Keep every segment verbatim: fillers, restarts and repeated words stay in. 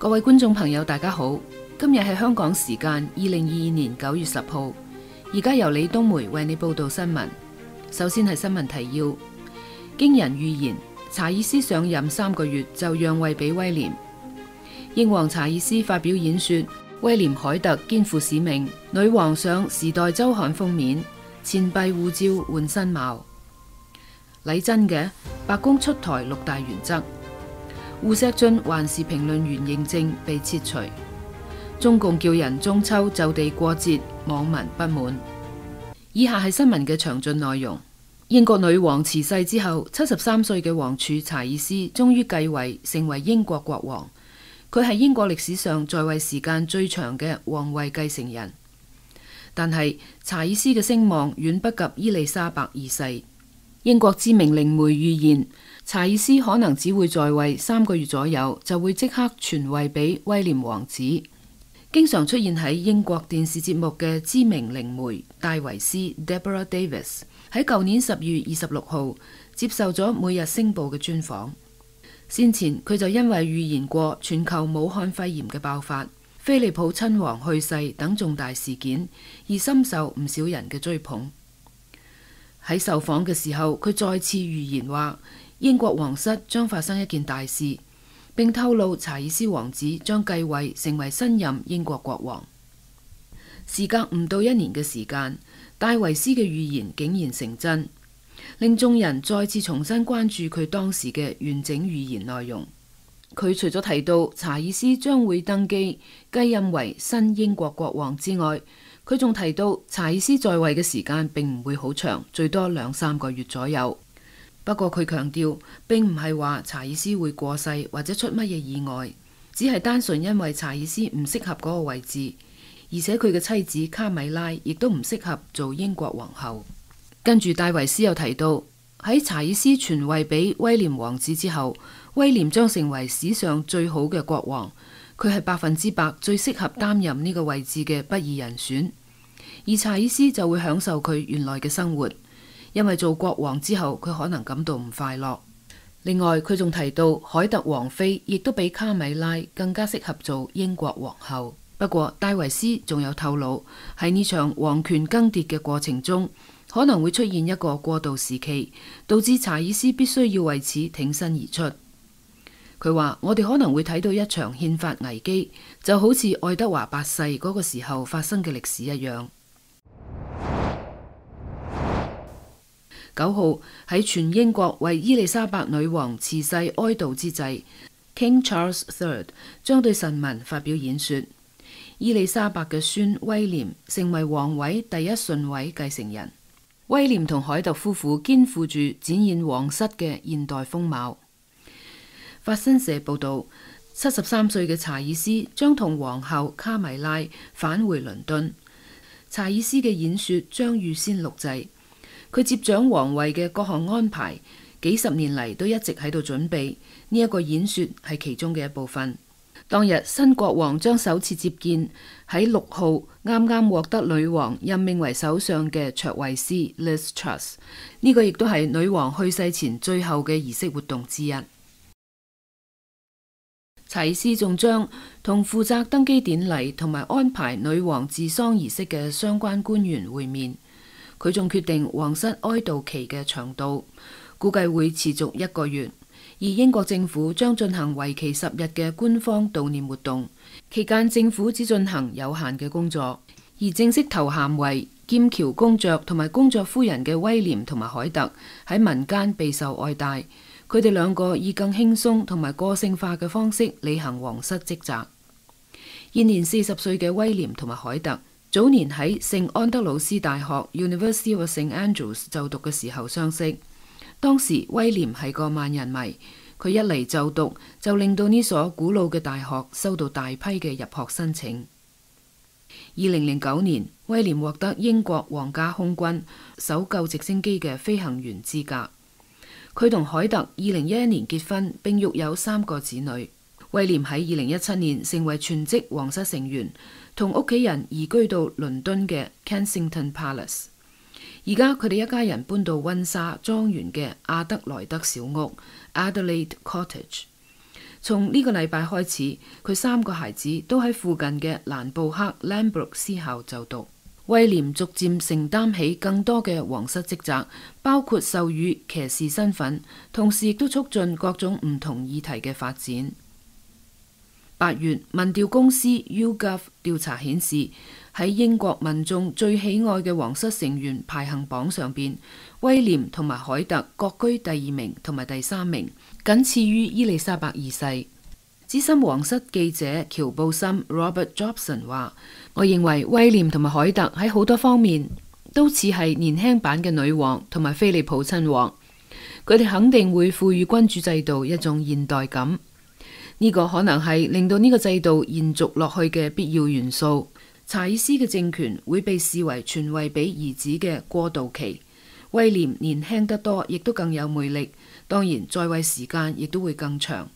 各位觀眾朋友，大家好！今日係香港時間二零二二年九月十號，而家由李冬梅為你報道新聞。首先係新聞提要：驚人預言，查爾斯上任三個月就讓位俾威廉。英皇查爾斯發表演說，威廉凱特肩負使命。女王上《時代週刊》封面，錢幣護照換新貌。禮真嘅白宮出台六大原則。胡錫進還是評論員認證被撤除。中共叫人中秋就地過節，網民不滿。以下係新聞嘅詳盡內容。英國女王辭世之後，七十三歲嘅王儲查爾斯終於繼位，成為英國國王。佢係英國歷史上在位時間最長嘅皇位繼承人。但係查爾斯嘅聲望遠不及伊麗莎白二世。英國知名靈媒預言，查爾斯可能只會在位三個月左右，就會即刻傳位俾威廉王子。經常出現喺英國電視節目嘅知名靈媒戴維斯 Deborah Davis 喺舊年十月二十六號接受咗每日星報嘅專訪。先前佢就因為預言過全球武漢肺炎嘅爆發、菲利普親王去世等重大事件，而深受唔少人嘅追捧。喺受訪嘅時候，佢再次預言話英國皇室將發生一件大事，並透露查爾斯王子將繼位成為新任英國國王。時隔唔到一年嘅時間，戴維斯嘅預言竟然成真，令眾人再次重新關注佢當時嘅完整預言內容。佢除咗提到查爾斯將會登基繼任為新英國國王之外，佢仲提到查爾斯在位嘅時間並唔會好長，最多兩三個月左右。不過佢強調，並唔係話查爾斯會過世或者出乜嘢意外，只係單純因為查爾斯唔適合嗰個位置，而且佢嘅妻子卡米拉亦都唔適合做英國皇后。跟住戴維斯又提到，喺查爾斯傳位俾威廉王子之後，威廉將成為史上最好嘅國王。佢係百分之百最適合擔任呢個位置嘅不二人選，而查爾斯就會享受佢原來嘅生活，因為做國王之後佢可能感到唔快樂。另外佢仲提到凱特王妃亦都比卡米拉更加適合做英國皇后。不過戴維斯仲有透露，喺呢場皇權更迭嘅過程中，可能會出現一個過渡時期，導致查爾斯必須要為此挺身而出。佢話：我哋可能會睇到一場憲法危機，就好似愛德華八世嗰個時候發生嘅歷史一樣。九號喺全英國為伊麗莎白女王辭世哀悼之際， King Charles the Third 將對臣民發表演說。伊麗莎白嘅孫威廉成為皇位第一順位繼承人。威廉同凱特夫婦肩負住展現皇室嘅現代風貌。法新社報道，七十三歲嘅查爾斯將同皇后卡米拉返回倫敦。查爾斯嘅演說將預先錄製，佢接掌皇位嘅各項安排，幾十年嚟都一直喺度準備。呢一個演說係其中嘅一部分。當日新國王將首次接見喺六號啱啱獲得女王任命為首相嘅卓慧思 Liz Truss， 呢個亦都係女王去世前最後嘅儀式活動之一。查爾斯仲將同負責登基典禮同埋安排女王治喪儀式嘅相關官員會面。佢仲決定皇室哀悼期嘅長度，估計會持續一個月。而英國政府將進行為期十日嘅官方悼念活動，期間政府只進行有限嘅工作。而正式頭銜為劍橋公爵同埋公爵夫人嘅威廉同埋凱特喺民間備受愛戴。佢哋兩個以更輕鬆同埋個性化嘅方式履行皇室職責。現年四十歲嘅威廉同埋凱特，早年喺聖安德魯斯大學 University of Saint Andrews 就讀嘅時候相識。當時威廉係個萬人迷，佢一嚟就讀就令到呢所古老嘅大學收到大批嘅入學申請。二零零九年，威廉獲得英國皇家空軍搜救直升機嘅飛行員資格。佢同凱特二零一一年結婚，並育有三個子女。威廉喺二零一七年成為全職皇室成員，同屋企人移居到倫敦嘅 Kensington Palace。而家佢哋一家人搬到溫莎莊園嘅阿德萊德小屋 Adelaide Cottage。 從呢個禮拜開始，佢三個孩子都喺附近嘅蘭布克 Lambrook 私校就讀。威廉逐漸承擔起更多嘅皇室職責，包括授予騎士身份，同時亦都促進各種唔同議題嘅發展。八月，民調公司 YouGov 調查顯示，喺英國民眾最喜愛嘅皇室成員排行榜上邊，威廉同埋凱特各居第二名同埋第三名，僅次於伊麗莎白二世。資深皇室記者喬布森 Robert Jobson 話：我認為威廉同埋凱特喺好多方面都似係年輕版嘅女王同埋菲利普親王，佢哋肯定會賦予君主制度一種現代感，呢個可能係令到呢個制度延續落去嘅必要元素。查爾斯嘅政權會被視為傳位俾兒子嘅過渡期，威廉年輕得多，亦都更有魅力，當然在位時間亦都會更長。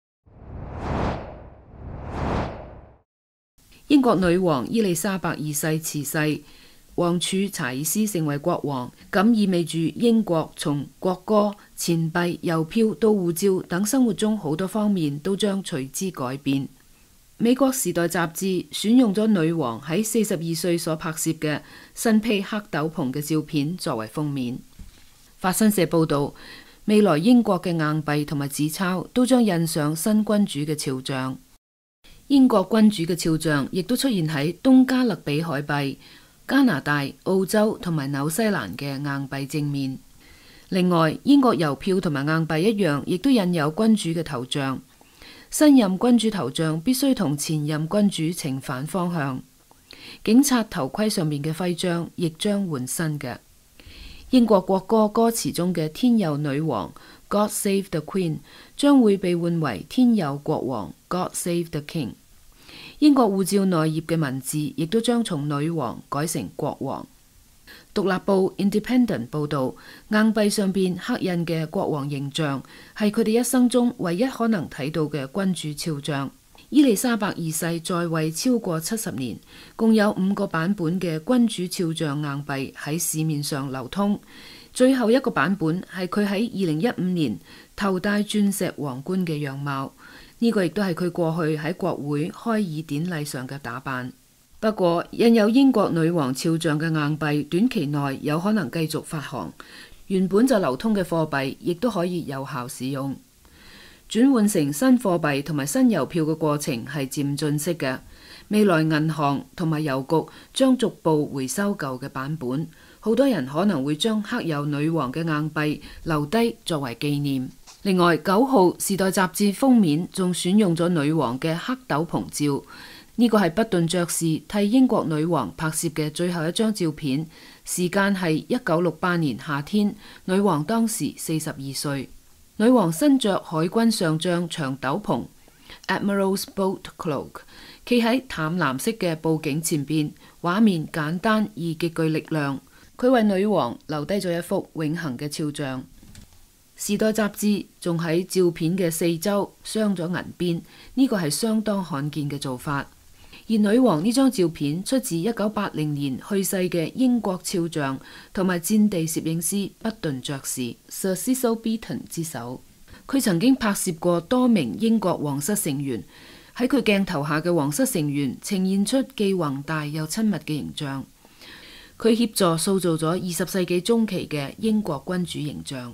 英國女王伊麗莎白二世辭世，王儲查爾斯成為國王，咁意味住英國從國歌、錢幣、郵票到護照等生活中好多方面都將隨之改變。美國時代雜誌選用咗女王喺四十二歲所拍攝嘅身披黑斗篷嘅照片作為封面。法新社報道，未來英國嘅硬幣同埋紙鈔都將印上新君主嘅肖像。英國君主嘅肖像亦都出現喺東加勒比海幣、加拿大、澳洲同埋紐西蘭嘅硬幣正面。另外，英國郵票同埋硬幣一樣，亦都印有君主嘅頭像。新任君主頭像必須同前任君主呈反方向。警察頭盔上面嘅徽章亦將換新嘅。英國國歌歌詞中嘅天佑女王 God Save the Queen 將會被換為天佑國王 God Save the King。英國護照內頁嘅文字亦都將從女王改成國王。獨立報 Independent 報道，硬幣上邊刻印嘅國王形象係佢哋一生中唯一可能睇到嘅君主肖像。伊麗莎白二世在位超過七十年，共有五個版本嘅君主肖像硬幣喺市面上流通。最後一個版本係佢喺二零一五年頭戴鑽石皇冠嘅樣貌，呢、這個亦都係佢過去喺國會開議典禮上嘅打扮。不過，印有英國女王肖像嘅硬幣短期內有可能繼續發行，原本就流通嘅貨幣亦都可以有效使用。轉換成新貨幣同埋新郵票嘅過程係漸進式嘅，未來銀行同埋郵局將逐步回收舊嘅版本，好多人可能會將刻有女王嘅硬幣留低作為紀念。另外，九號時代雜誌封面仲選用咗女王嘅黑斗篷照，呢個係不頓爵士替英國女王拍攝嘅最後一張照片，時間係一九六八年夏天，女王當時四十二歲。女王身着海軍上將長斗篷 Admiral's Boat Cloak， 企喺淡藍色嘅布景前邊，畫面簡單而極具力量。佢為女王留低咗一幅永恆嘅肖像。時代雜誌仲喺照片嘅四周鑲咗銀邊，呢個係相當罕見嘅做法。而女王呢張照片出自一九八零年去世嘅英國肖像同埋戰地攝影師不頓爵士 Sir Cecil Beaton 之手。佢曾經拍攝過多名英國皇室成員，喺佢鏡頭下嘅皇室成員呈現出既宏大又親密嘅形象。佢協助塑造咗二十世紀中期嘅英國君主形象。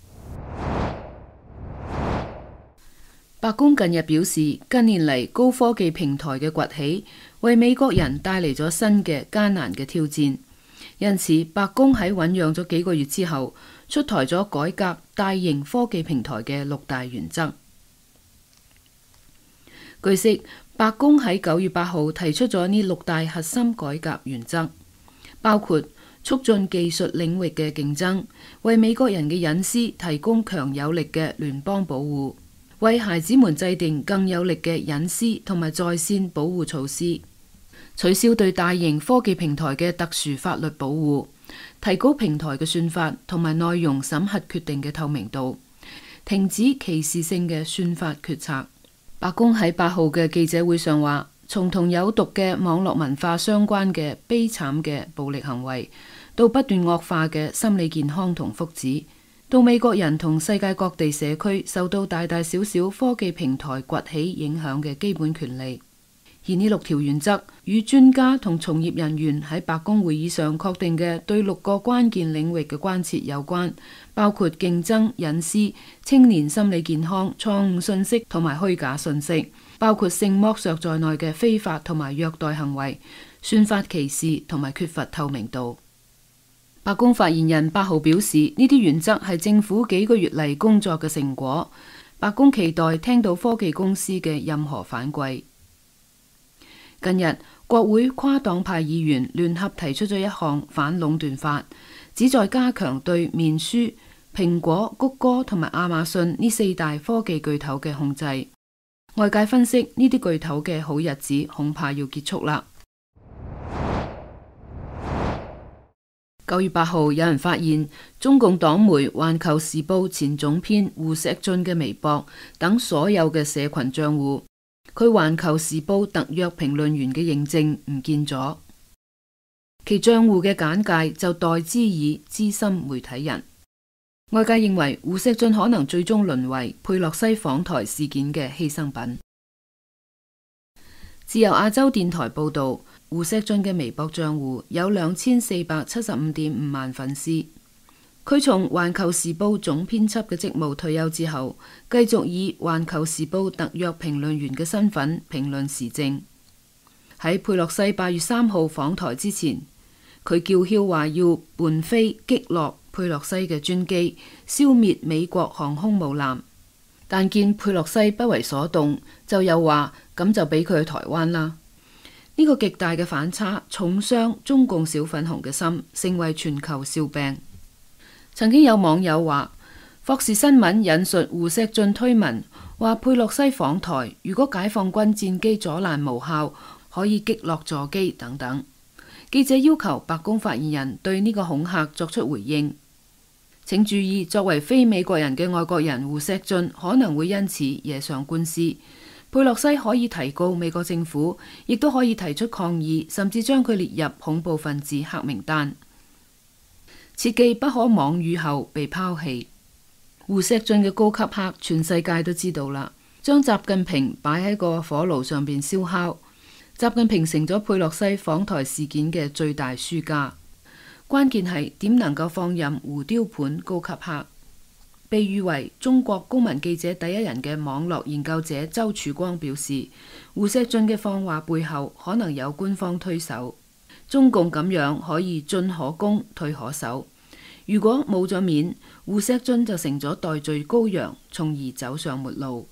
白宮近日表示，近年嚟高科技平台嘅崛起，為美國人帶嚟咗新嘅艱難嘅挑戰。因此，白宮喺醞釀咗幾個月之後，出台咗改革大型科技平台嘅六大原則。據悉，白宮喺九月八號提出咗呢六大核心改革原則，包括促進技術領域嘅競爭，為美國人嘅隱私提供強有力嘅聯邦保護，為孩子們制定更有力嘅隱私同埋在線保護措施，取消對大型科技平台嘅特殊法律保護，提高平台嘅算法同埋內容審核決定嘅透明度，停止歧視性嘅算法決策。白宮喺八號嘅記者會上話，從同有毒嘅網絡文化相關嘅悲慘嘅暴力行為，到不斷惡化嘅心理健康同福祉， 到美國人同世界各地社區受到大大小小科技平台崛起影響嘅基本權利。而呢六條原則與專家同從業人員喺白宮會議上確定嘅對六個關鍵領域嘅關切有關，包括競爭、隱私、青年心理健康、錯誤信息同埋虛假信息，包括性剝削在內嘅非法同埋虐待行為、宣發歧視同埋缺乏透明度。白宮發言人八號表示，呢啲原則係政府幾個月嚟工作嘅成果。白宮期待聽到科技公司嘅任何反饋。近日，國會跨黨派議員聯合提出咗一項反壟斷法，旨在加強對面書、蘋果、谷歌同埋亞馬遜呢四大科技巨頭嘅控制。外界分析，呢啲巨頭嘅好日子恐怕要結束啦。九月八號，有人發現中共黨媒《環球時報》前總編胡錫進嘅微博等所有嘅社群賬戶，佢《環球時報》特約評論員嘅認證唔見咗，其賬戶嘅簡介就代之以資深媒體人。外界認為胡錫進可能最終淪為佩洛西訪台事件嘅犧牲品。自由亞洲電台報道，胡錫進嘅微博賬戶有兩千四百七十五點五萬粉絲。佢從《環球時報》總編輯嘅職務退休之後，繼續以《環球時報》特約評論員嘅身份評論時政。喺佩洛西八月三號訪台之前，佢叫囂話要伴飛擊落佩洛西嘅專機，消滅美國航空母艦。但見佩洛西不為所動，就又話咁就俾佢去台灣啦。呢個極大嘅反差，重傷中共小粉紅嘅心，成為全球笑柄。曾經有網友話，霍士新聞引述胡錫進推文，話佩洛西訪台，如果解放軍戰機阻攔無效，可以擊落座機等等。記者要求白宮發言人對呢個恐嚇作出回應。請注意，作為非美國人嘅外國人胡錫進可能會因此惹上官司。佩洛西可以提告美國政府，亦都可以提出抗議，甚至將佢列入恐怖分子黑名單。切記不可妄語後被拋棄。胡錫進嘅高級黑，全世界都知道啦。將習近平擺喺個火爐上邊燒烤，習近平成咗佩洛西訪台事件嘅最大輸家。關鍵係點能夠放任胡雕盤高級黑？被譽為中國公民記者第一人嘅網絡研究者周曙光表示，胡錫進嘅放話背後可能有官方推手。中共咁樣可以進可攻，退可守。如果冇咗面，胡錫進就成咗代罪羔羊，從而走上末路。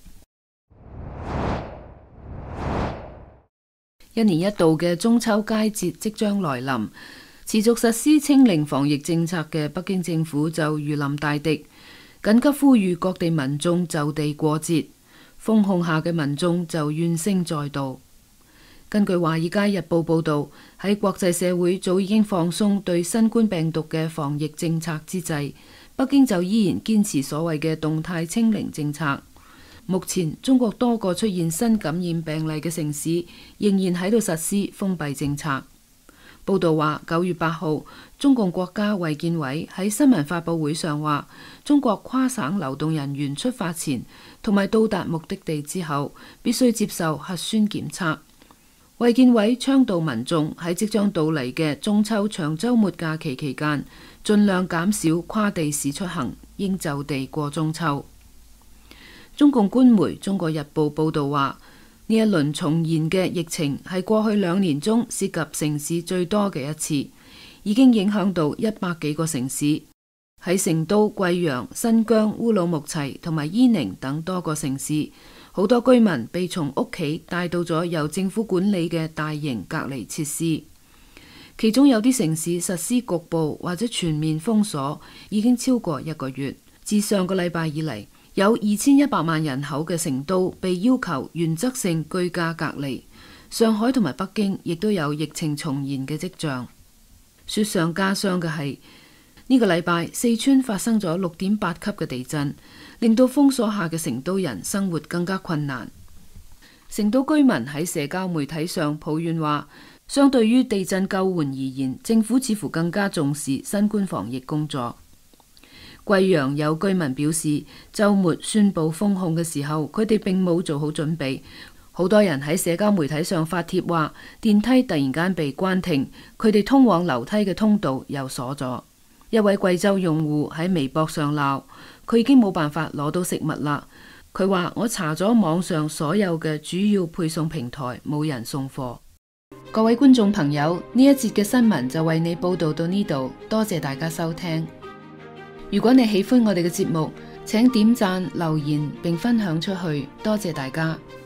一年一度嘅中秋佳節即將來臨，持續實施清零防疫政策嘅北京政府就如臨大敵，緊急呼籲各地民眾就地過節。封控下嘅民眾就怨聲載道。根據《華爾街日報》報導，喺國際社會早已經放鬆對新冠病毒嘅防疫政策之際，北京就依然堅持所謂嘅動態清零政策。目前中國多個出現新感染病例嘅城市仍然喺度實施封閉政策。報導話，九月八號，中共國家衛健委喺新聞發佈會上話，中國跨省流動人員出發前同埋到達目的地之後，必須接受核酸檢測。衛健委倡導民眾喺即將到嚟嘅中秋長週末假期期間，盡量減少跨地市出行，應就地過中秋。中共官媒《中國日報》報導話，呢一輪重燃嘅疫情係過去兩年中涉及城市最多嘅一次，已經影響到一百幾個城市。喺成都、貴陽、新疆、烏魯木齊同埋伊寧等多個城市，好多居民被從屋企帶到咗由政府管理嘅大型隔離設施，其中有啲城市實施局部或者全面封鎖已經超過一個月。自上個禮拜以嚟，有二千一百萬人口嘅成都被要求原則性居家隔離，上海同埋北京亦都有疫情重燃嘅跡象。雪上加霜嘅係呢個禮拜，四川發生咗六點八級嘅地震，令到封鎖下嘅成都人生活更加困難。成都居民喺社交媒體上抱怨話，相對於地震救援而言，政府似乎更加重視新冠防疫工作。 貴陽有居民表示，週末宣布封控嘅時候，佢哋並冇做好準備。好多人喺社交媒體上發帖話，電梯突然間被關停，佢哋通往樓梯嘅通道又鎖咗。一位貴州用戶喺微博上鬧，佢已經冇辦法攞到食物啦。佢話：我查咗網上所有嘅主要配送平台，冇人送貨。各位觀眾朋友，呢一節嘅新聞就為你報道到呢度，多謝大家收聽。如果你喜歡我哋嘅節目，請點讚、留言並分享出去，多謝大家。